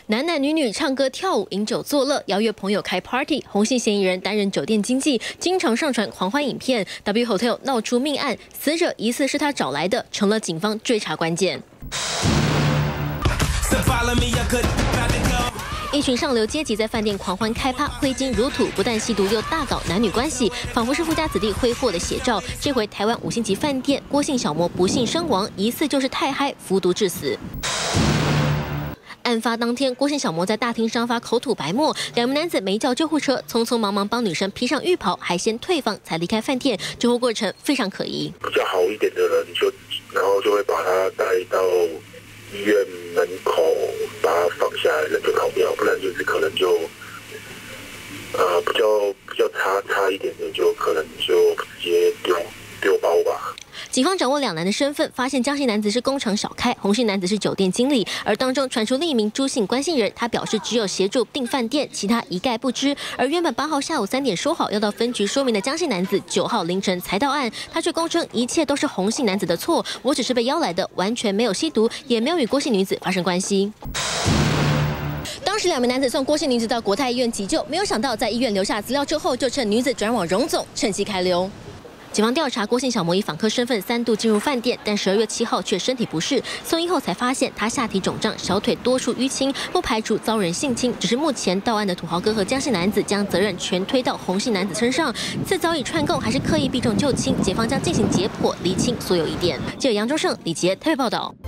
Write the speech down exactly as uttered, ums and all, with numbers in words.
男男女女唱歌跳舞、饮酒作乐，邀约朋友开 party。红姓嫌疑人担任酒店经纪，经常上传狂欢影片。W Hotel 闹出命案，死者疑似是他找来的，成了警方追查关键。一群上流阶级在饭店狂欢开趴，挥金如土，不但吸毒又大搞男女关系，仿佛是富家子弟挥霍的写照。这回台湾五星级饭店郭姓小模不幸身亡，疑似就是太嗨服毒致死。 案发当天，郭姓小模在大厅上发口吐白沫，两名男子没叫救护车，匆匆忙忙帮女生披上浴袍，还先退房才离开饭店。救护过程非常可疑。 比较好一点的人就，然后就会把他带到医院门口，把他放下来，人就逃掉；不然就是可能就，呃，比较比较差差一点的，就可能就直接丢丢包吧。 警方掌握两男的身份，发现江姓男子是工厂小开，洪姓男子是酒店经理，而当中传出另一名朱姓关系人，他表示只有协助订饭店，其他一概不知。而原本八号下午三点说好要到分局说明的江姓男子，九号凌晨才到案，他却供称一切都是洪姓男子的错，我只是被邀来的，完全没有吸毒，也没有与郭姓女子发生关系。 当时两名男子送郭姓女子到国泰医院急救，没有想到在医院留下资料之后，就趁女子转往荣总，趁机开溜。 警方调查郭姓小模以访客身份三度进入饭店，但十二月七号却身体不适，送医后才发现他下体肿胀，小腿多处淤青，不排除遭人性侵。只是目前到案的土豪哥和江姓男子将责任全推到洪姓男子身上，自早已串供还是刻意避重就轻，检方将进行解剖厘清所有疑点。记者杨忠胜、李杰台北报道。